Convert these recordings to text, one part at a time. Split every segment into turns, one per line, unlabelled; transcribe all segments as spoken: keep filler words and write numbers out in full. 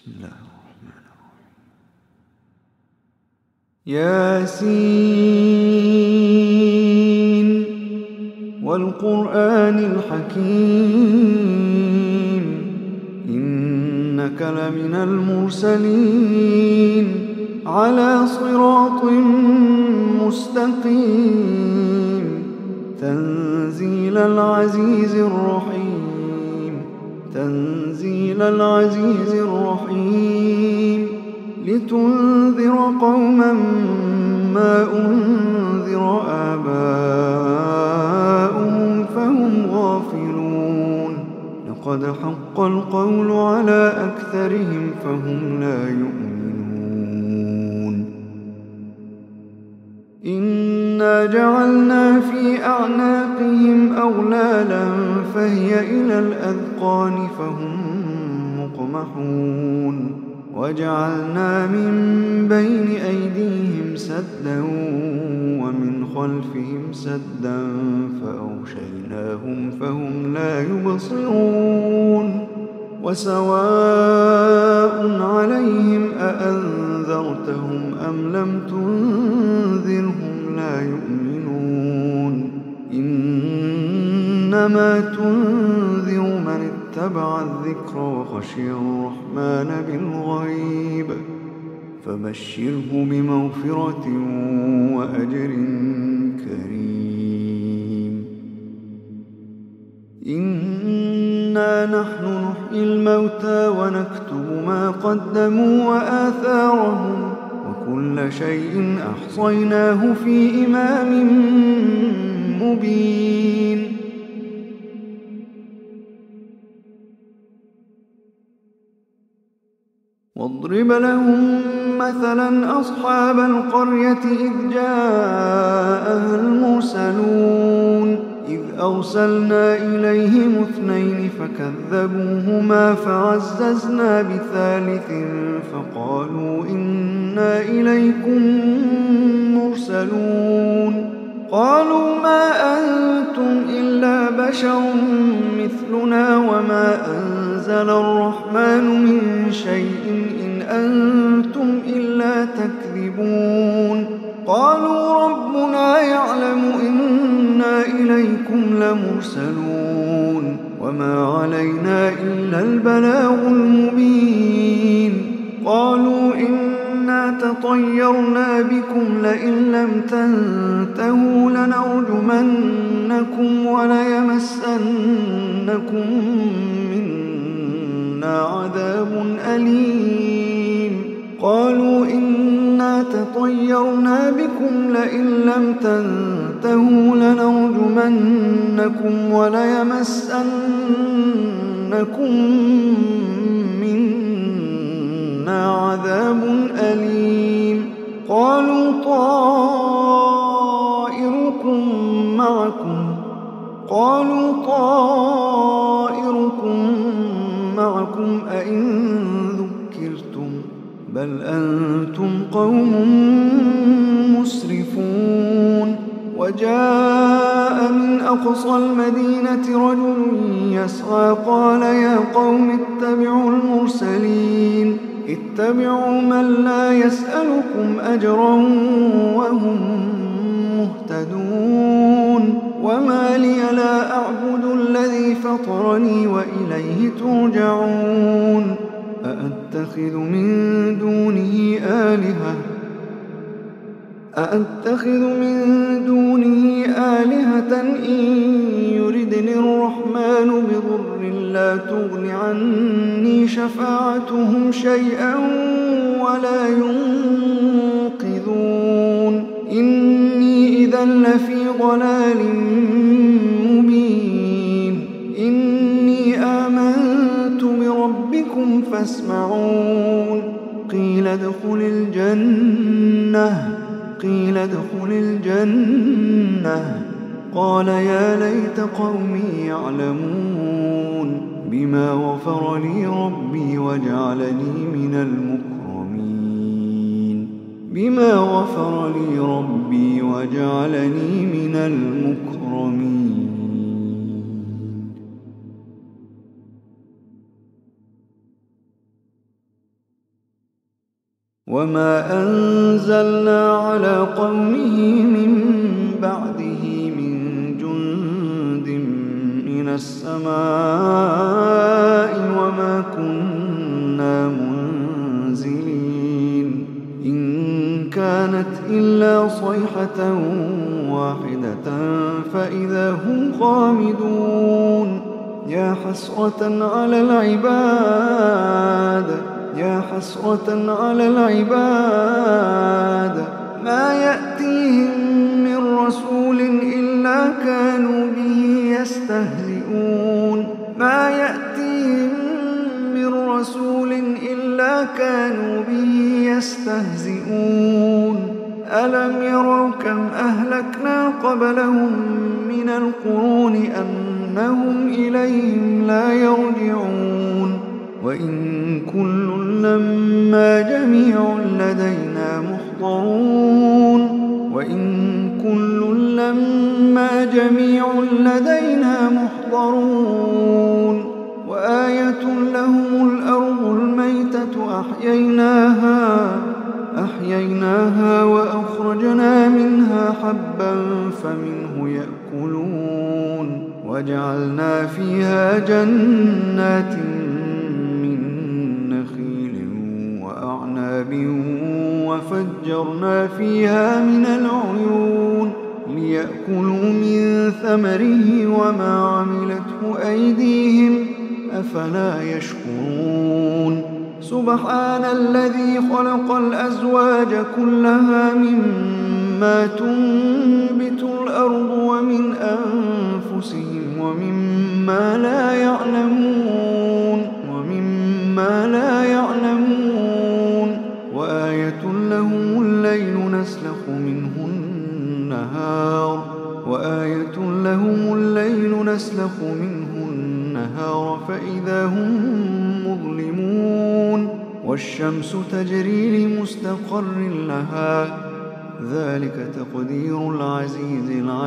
بسم الله الرحمن الرحيم. ياسين والقرآن الحكيم إنك لمن المرسلين على صراط مستقيم تنزيل العزيز الرحيم تنزيل العزيز الرحيم لتنذر قوما ما أنذر آباؤهم فهم غافلون لقد حق القول على أكثرهم فهم لا يؤمنون إنا جعلنا في أعناقهم أغلالا فهي إلى الأذقان فهم مقمحون وجعلنا من بين أيديهم سدا ومن خلفهم سدا فأغشيناهم فهم لا يبصرون وسواء عليهم أأنذرتهم أم لم تنذرهم لا يؤمنون إنما تنذر من اتبع الذكر وخشي الرحمن بالغيب فبشره بمغفرة وأجر كريم إنا نحن نحيي الموتى ونكتب ما قدموا وآثارهم وكل شيء أحصيناه في إمام مبين واضرب لهم مثلا أصحاب القرية إذ جاءها المرسلون إذ أرسلنا إليهم اثنين فكذبوهما فعززنا بثالث فقالوا إنا إليكم مرسلون قالوا ما أنتم إلا بشر مثلنا وما أنزل الرحمن من شيء إن أنتم إلا تكذبون قالوا ربنا يعلم إنا إليكم لمرسلون وما علينا إلا البلاغ المبين قالوا إنا تطيرنا بكم لئن لم تنتهوا لنرجمنكم وليمسنكم منا عذاب أليم قالوا إنا تطيرنا بكم لئن لم تنتهوا لنرجمنكم وليمسنكم منا عذاب أليم قالوا طائركم معكم قالوا طائركم معكم أئن ذكرتم بل أنتم قوم مسرفون وجاء من أقصى المدينة رجل يسعى قال يا قوم اتبعوا المرسلين اتبعوا من لا يسألكم أجرا وهم مهتدون وما لي لا أعبد الذي فطرني وإليه ترجعون أأتخذ من دونه آلهة أأتخذ من دونه آلهة إن يردني الرحمن بضر لا تغن عني شفاعتهم شيئا ولا ينقذون إني إذا لفي ضلال مبين إني آمنت بربكم فاسمعون قيل ادخل الجنة قيل ادخل الجنة قال يا ليت قومي يعلمون بما غفر لي ربي وجعلني من المكرمين بما غفر لي ربي وجعلني من المكرمين وما أنزلنا على قومه من بعده من جند من السماء وما كنا منزلين إن كانت إلا صيحة واحدة فإذا هم خامدون يا حسرة على العباد يا حسرة على العباد ما يأتيهم من رسول إلا كانوا به يستهزئون ما يأتيهم من رسول إلا كانوا به يستهزئون ألم يروا كم أهلكنا قبلهم من القرون أنهم إليهم لا يرجعون وإن كل لما جميع لدينا محضرون وإن كل لما جميع لدينا محضرون وآية لهم الأرض الميتة أحييناها أحييناها وأخرجنا منها حبا فمنه يأكلون وجعلنا فيها جنات وفجرنا فيها من العيون ليأكلوا من ثمره وما عملته أيديهم أفلا يشكرون سبحان الذي خلق الأزواج كلها مما تنبت الأرض ومن أنفسهم ومما لا يعلمون ومما لا يعلمون وآية لهم الليل نسلخ منه النهار وآية لهم الليل نسلخ منه النهار فإذا هم مظلمون والشمس تجري لمستقر لها ذلك تقدير العزيز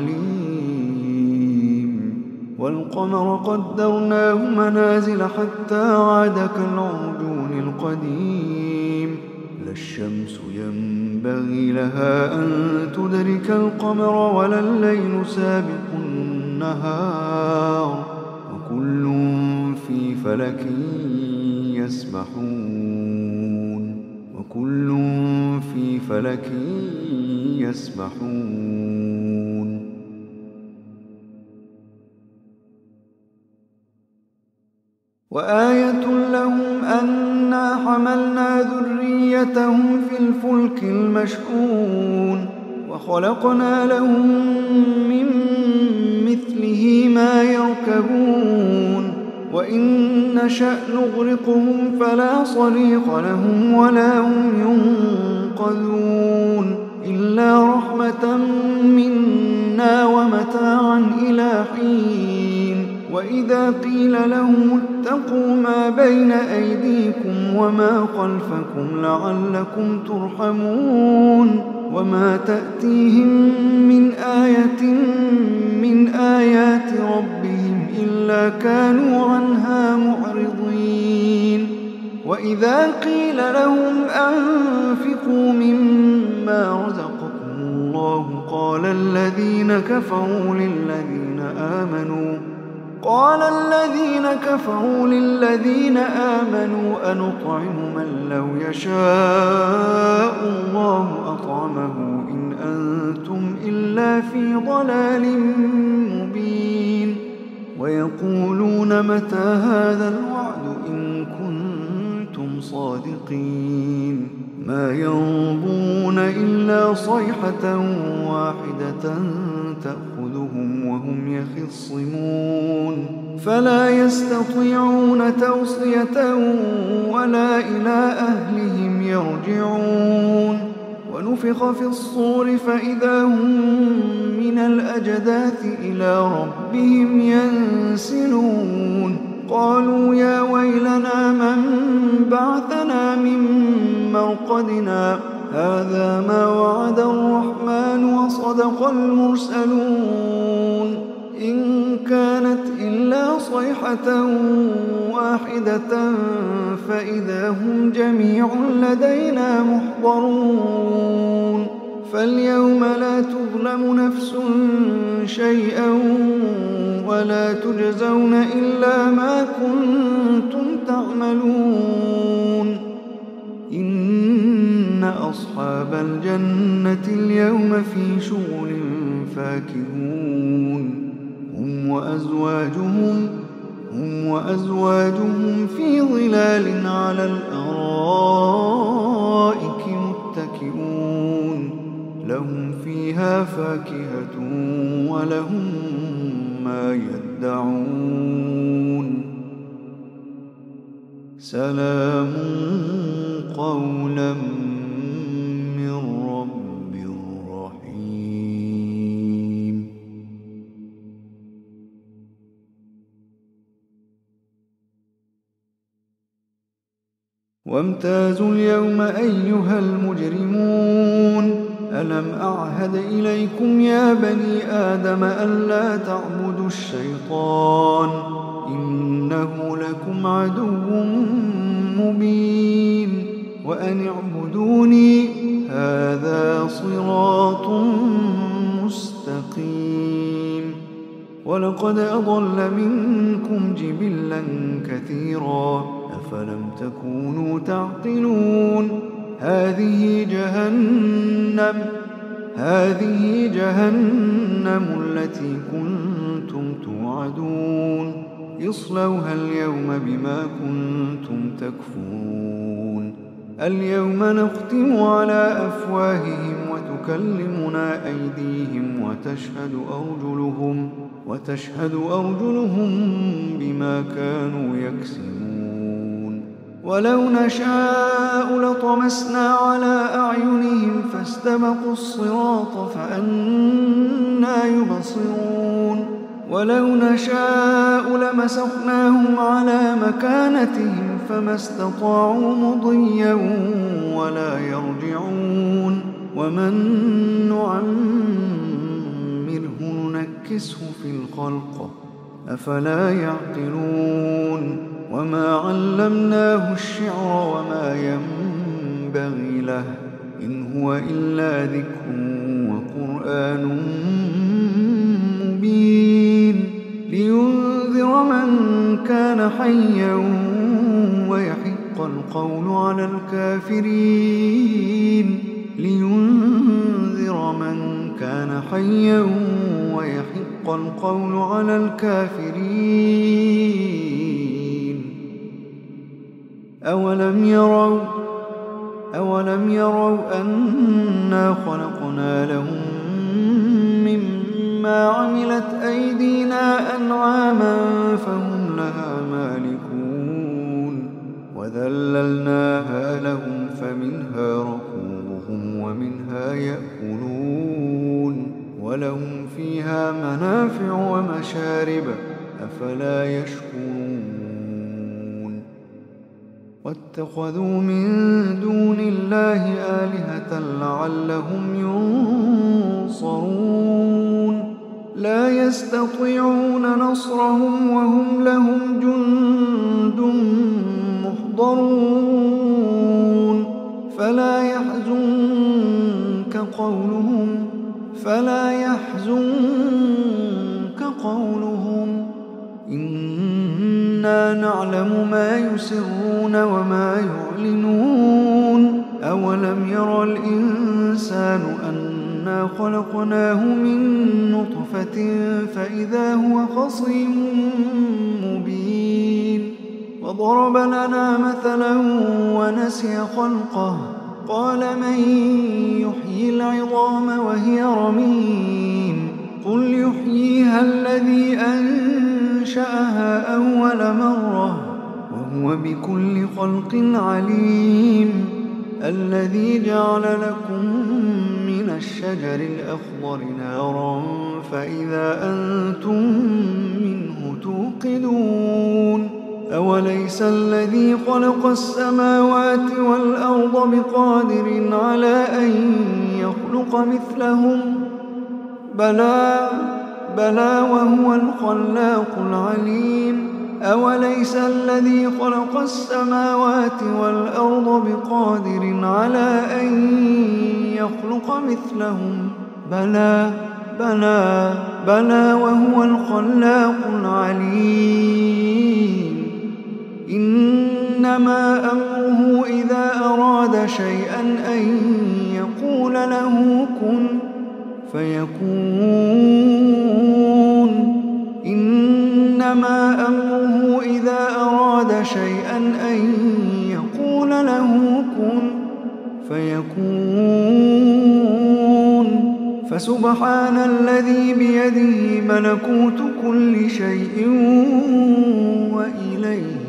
العليم والقمر قدرناه منازل حتى عاد كالعرجون القديم لا الشمس ينبغي لها أن تدرك القمر ولا الليل سابق النهار وكل في فلك يسبحون وكل في فلك يسبحون وآية لهم أنا حملنا ذريتهم في الفلك المشحون وخلقنا لهم من مثله ما يركبون وإن نشأ نغرقهم فلا صريخ لهم ولا هم ينقذون إلا رحمة منا ومتاعا إلى حين وإذا قيل لهم اتقوا ما بين أيديكم وما خلفكم لعلكم ترحمون وما تأتيهم من آية من آيات ربهم إلا كانوا عنها معرضين وإذا قيل لهم أنفقوا مما رزقكم الله قال الذين كفروا للذين آمنوا قال الذين كفروا للذين آمنوا أنطعم من لو يشاء الله أطعمه إن أنتم إلا في ضلال مبين ويقولون متى هذا الوعد إن كنتم صادقين ما ينظرون إلا صيحة واحدة تأخذهم وهم يخصمون فلا يستطيعون توصية ولا إلى أهلهم يرجعون ونفخ في الصور فإذا هم من الأجداث إلى ربهم ينسلون قالوا يا ويلنا من بعثنا من مرقدنا هذا ما وعد الرحمن وصدق المرسلون إن كانت إلا صيحة واحدة فإذا هم جميع لدينا محضرون فاليوم لا تظلم نفس شيئا ولا تجزون إلا ما كنتم تعملون إن أصحاب الجنة اليوم في شغل فاكهون هم وأزواجهم هم وأزواجهم في ظلال على الأرائك متكئون لهم فيها فاكهة ولهم ما يدعون سلام قولا من رب رحيم. وامتازوا اليوم أيها المجرمون ألم أعهد إليكم يا بني آدم ألا تعبدوا الشيطان إنه لكم عدو مبين وأن اعبدوني هذا صراط مستقيم ولقد أضل منكم جبلا كثيرا أفلم تكونوا تعقلون هذه جهنم هذه جهنم التي كنتم توعدون اصلوها اليوم بما كنتم تكفرون اليوم نختم على أفواههم وتكلمنا أيديهم وتشهد أرجلهم وتشهد أرجلهم بما كانوا يكسبون ولو نشاء لطمسنا على أعينهم فاستبقوا الصراط فأنى يبصرون ولو نشاء لمسخناهم على مكانتهم فما استطاعوا مضيا ولا يرجعون ومن نعمره ننكسه في الخلق أفلا يعقلون وما علمناه الشعر وما ينبغي له إن هو إلا ذكر وقرآن مبين لينذر من كان حيا ويحق القول على الكافرين لينذر من كان حيا ويحق القول على الكافرين أولم يروا أولم يروا أنا خلقنا لهم مما عملت أيدينا أنعاما فهم لها مالكون وذللناها لهم فمنها ركوبهم ومنها يأكلون ولهم فيها منافع ومشارب أفلا يشكرون واتخذوا من دون الله آلهة لعلهم ينصرون لا يستطيعون نصرهم وهم لهم جند محضرون فلا يحزنك قولهم فلا يحزنك قولهم إنا نعلم ما يسرون وما يعلنون أولم يرى الإنسان أنا خلقناه من نطفة فإذا هو خصيم مبين وضرب لنا مثلا ونسي خلقه قال من يحيي العظام وهي رميم قل يحييها الذي أنشأها أول مرة وهو بكل خلق عليم الذي جعل لكم من الشجر الأخضر نارا فإذا أنتم منه توقدون أوليس الذي خلق السماوات والأرض بقادر على أن يخلق مثلهم بلى بلى وهو الخلاق العليم أوليس الذي خلق السماوات والأرض بقادر على أن يخلق مثلهم بلى بلى بلى وهو الخلاق العليم إنما أمره إذا أراد شيئا أن يقول له كن فيكون إنما أمره إذا أراد شيئا أن يقول له كن فيكون فسبحان الذي بيده ملكوت كل شيء وإليه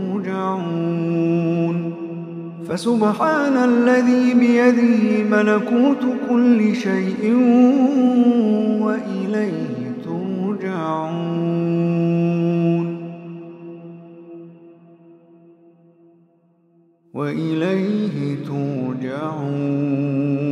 ترجعون فسبحان الذي بيده ملكوت كل شيء وإليه ترجعون وإليه ترجعون